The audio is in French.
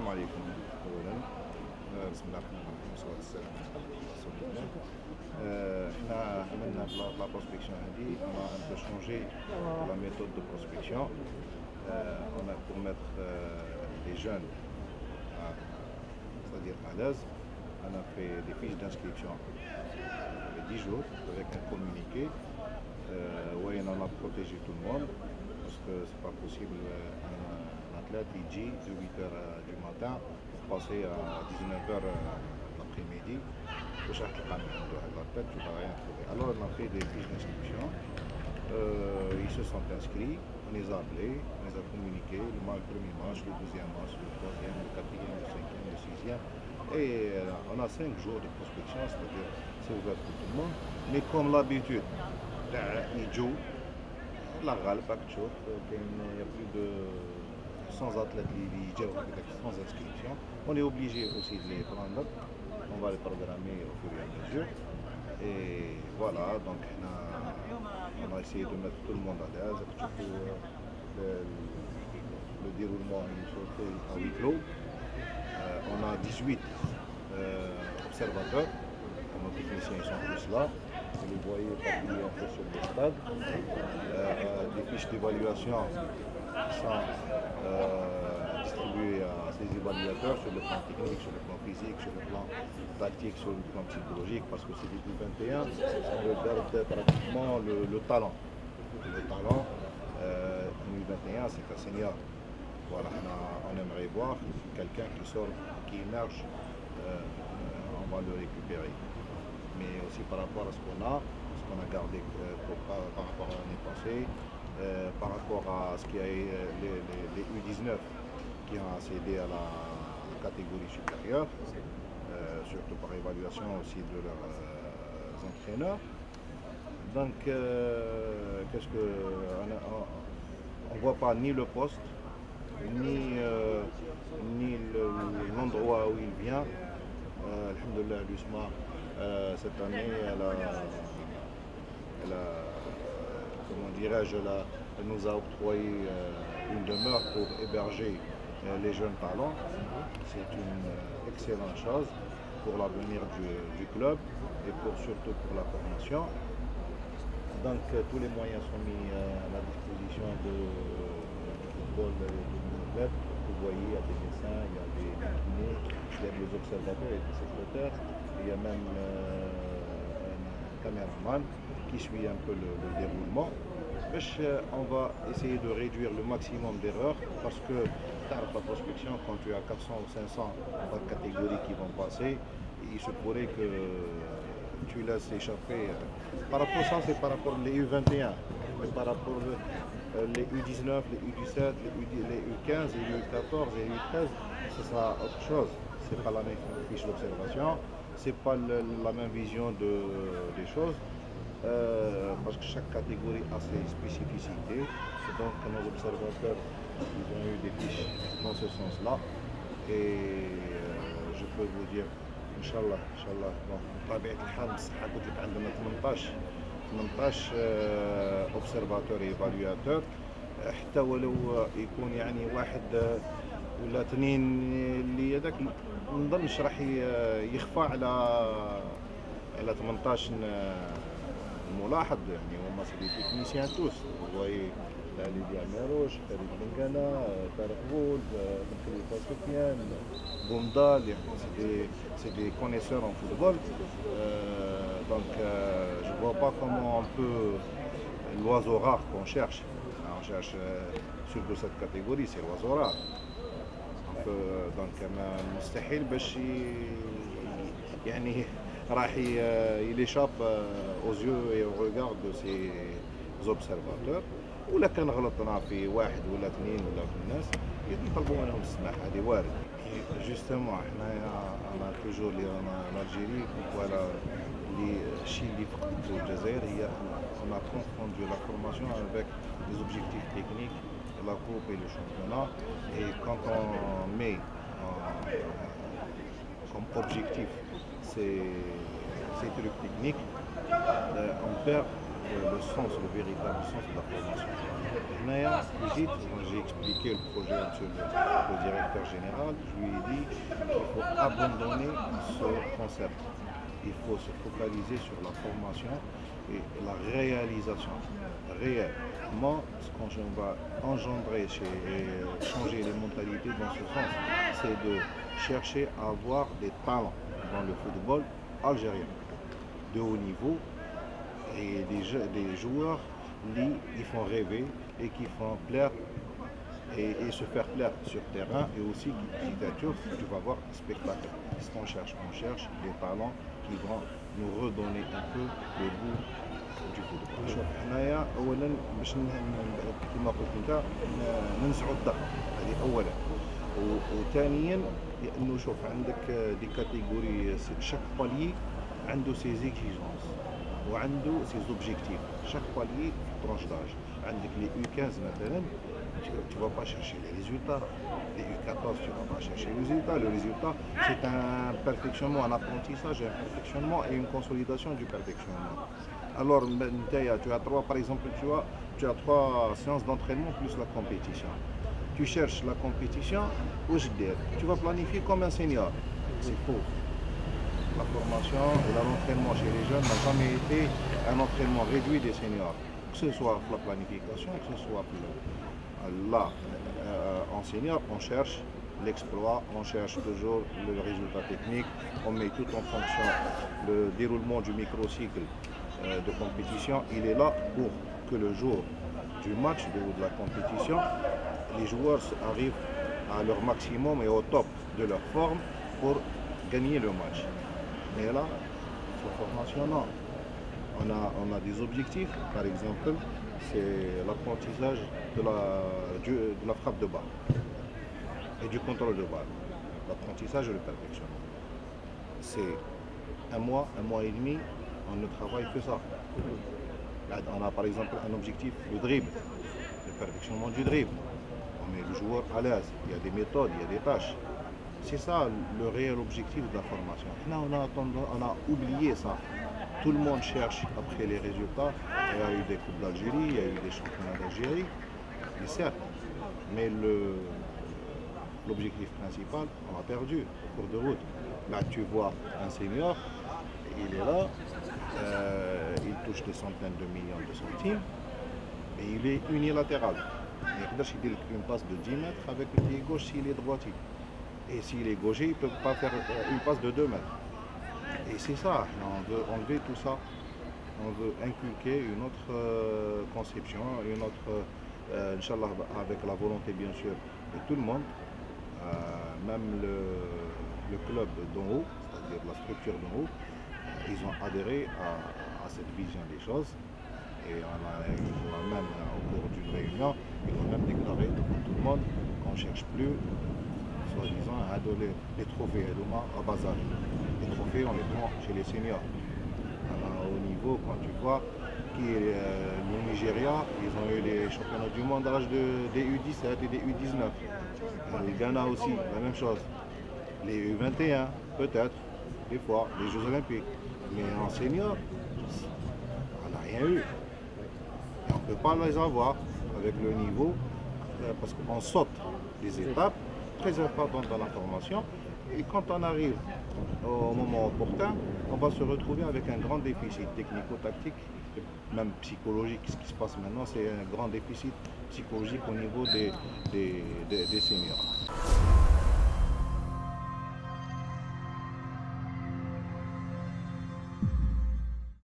عليكم. اولا بسم الله الرحمن الرحيم والصلاه والسلام على رسول الله. احنا عملنا لا بروسبكسيون هذه on a un peu changé la méthode de prospection. On a pour mettre les jeunes c'est-à-dire à l'aise. On a fait des fiches d'inscription de 10 jours avec un communiqué où on a protégé tout le monde parce que c'est pas possible un athlète il dit de 8h du matin pour passer à 19h l'après-midi. Alors on a fait des fiches d'inscription, ils se sont inscrits, on les a appelés, on les a communiqués, le premier match, le deuxième match, le troisième, le quatrième, le cinquième, le sixième. Et on a 5 jours de prospection, c'est-à-dire c'est ouvert pour tout le monde. Mais comme l'habitude, ils jouent, la غالب راك تشوف كاين il y a plus de 100 athlètes اللي يجاو هكذاك sans inscription. On est obligé aussi de les prendre, on va les programmer au fur et à mesure. Et voilà, donc on a essayé de mettre tout le monde à l'aise. Le déroulement il se fait à huis clos. On a 18 observateurs, nos techniciens ils sont tous là. Vous les voyez partout un peu sur le stade. Des fiches d'évaluation sont distribuées à ces évaluateurs sur le plan technique, sur le plan physique, sur le plan tactique, sur le plan psychologique, parce que c'est du 21, on regarde pratiquement le talent. Le talent, en U21, c'est un senior. Voilà, on aimerait voir quelqu'un qui sort, qui émerge, on va le récupérer. Mais aussi par rapport à ce qu'on a gardé par rapport à l'année passée, par rapport à ce qui a les U19 qui ont accédé à la catégorie supérieure, surtout par évaluation aussi de leurs entraîneurs. Donc, qu'est-ce que on ne voit pas ni le poste, ni l'endroit où il vient. Alhamdoulilah, l'USMA, cette année, comment dirais-je, elle nous a octroyé une demeure pour héberger les jeunes talents. C'est une excellente chose pour l'avenir du club et surtout pour la formation. Donc tous les moyens sont mis à la disposition du football de l'UNICEF. Vous voyez, il y a des médecins, il y a des kinés, il y a des observateurs et des secrétaires. Il y a même un caméraman qui suit un peu le déroulement. On va essayer de réduire le maximum d'erreurs parce que la prospection, quand tu as 400 ou 500 par catégorie qui vont passer, il se pourrait que tu laisses échapper. Par rapport à ça, c'est par rapport aux U21, mais par rapport les U19, les U17, les U15, les U14 et les U13, ce sera autre chose. C'est pas la même fiche d'observation, c'est pas la même vision des choses, parce que chaque catégorie a ses spécificités. Donc nos observateurs, ils ont eu des fiches dans ce sens-là. Et je peux vous dire, Inch'Allah, bon, بطبيعة الحال بصحة قلت لك عندنا 18 observateurs et évaluateurs. حتى ولو يكون يعني واحد ولا اثنين اللي هذاك ما نظنش راح يخفى على 18 ملاحظ. يعني هما سي دي تكنيسيان توس. voyez Lydia Meroche, Farid Bengana, Tarek Wold, Khalifa Soufiane, Boumdal, c'est des connaisseurs en football. Donc je ne vois pas comment on peut, l'oiseau rare qu'on cherche, on cherche surtout cette catégorie, c'est l'oiseau rare. Donc مستحيل باش يعني راح il échappe aux yeux et au regard de ces observateurs. ولا كان غلطنا في واحد ولا اثنين ولا في الناس يطلبوا منهم السماح، هذه وارد. جوستومون حنايا انا توجور لي انا الجيري فوالا اللي الشيء اللي فقدته الجزائر هي on a confondu la formation avec les objectifs techniques, la coupe et le championnat. Et quand on met comme objectif ces trucs techniques, on perd le sens, le véritable sens de la formation. Naya, j'ai expliqué le projet à le directeur général, je lui ai dit qu'il faut abandonner ce concept. Il faut se focaliser sur la formation et la réalisation réelle. Moi, ce qu'on va engendrer et changer les mentalités dans ce sens, c'est de chercher à avoir des talents dans le football algérien de haut niveau et des joueurs qui font rêver et qui font plaire et se faire plaire sur terrain et aussi petit à petit tu vas voir un spectacle. Ce qu'on cherche, on cherche des talents qui vont nous redonner un peu le goût du football. شوف حنايا اولا باش كما قلت انت ننزعوا الضغط هذه اولا وثانيا لانه شوف عندك دي كاتيجوري شاك بالي عنده سي زيكزيجونس وعنده سي زوبجيكتيف شاك بالي ترونش داج عندك لي U 15 مثلا tu ne vas pas chercher les résultats. Les U14, tu ne vas pas chercher les résultats. Le résultat, c'est un perfectionnement, un apprentissage, un perfectionnement et une consolidation du perfectionnement. Alors, tu as trois, par exemple, tu as trois séances d'entraînement plus la compétition. Tu cherches la compétition, tu vas planifier comme un senior. C'est faux. La formation et l'entraînement chez les jeunes n'a jamais été un entraînement réduit des seniors. Que ce soit la planification, que ce soit là, en senior, on cherche l'exploit, on cherche toujours le résultat technique, on met tout en fonction. Le déroulement du microcycle de compétition, il est là pour que le jour du match de la compétition, les joueurs arrivent à leur maximum et au top de leur forme pour gagner le match. Mais là, la formation, non. On a des objectifs, par exemple, c'est l'apprentissage de la frappe de balle et du contrôle de balle. L'apprentissage et le perfectionnement. C'est un mois et demi, on ne travaille que ça. Là, on a par exemple un objectif, le dribble, le perfectionnement du dribble. On met le joueur à l'aise, il y a des méthodes, il y a des tâches. C'est ça le réel objectif de la formation. Là, on a oublié ça. Tout le monde cherche après les résultats. Il y a eu des Coupes d'Algérie, il y a eu des championnats d'Algérie, mais certes, mais l'objectif principal, on l'a perdu au cours de route. Là, tu vois un senior, il est là, il touche des centaines de millions de centimes, et il est unilatéral. Il dit une passe de 10 mètres avec le pied gauche s'il est droitier. Et s'il est gaucher, il ne peut pas faire une passe de 2 mètres. Et c'est ça, on veut enlever tout ça. On veut inculquer une autre conception, une autre, Inch'Allah, avec la volonté bien sûr de tout le monde, même le club d'en haut, c'est-à-dire la structure d'en haut, ils ont adhéré à cette vision des choses. Et ils ont même, au cours d'une réunion, ils ont même déclaré devant tout le monde qu'on ne cherche plus, soi-disant, à donner les trophées à bas âge. Les trophées, on les prend chez les seniors. Au niveau, quand tu vois, le Nigeria, ils ont eu les championnats du monde à l'âge des U17 et des U19. Le Ghana aussi, la même chose. Les U21, peut-être, des fois, les Jeux Olympiques. Mais en senior, on n'a rien eu. Et on ne peut pas les avoir avec le niveau, parce qu'on saute des étapes très importantes dans la formation. Et quand on arrive au moment opportun, on va se retrouver avec un grand déficit technico-tactique, même psychologique. Ce qui se passe maintenant, c'est un grand déficit psychologique au niveau des seniors.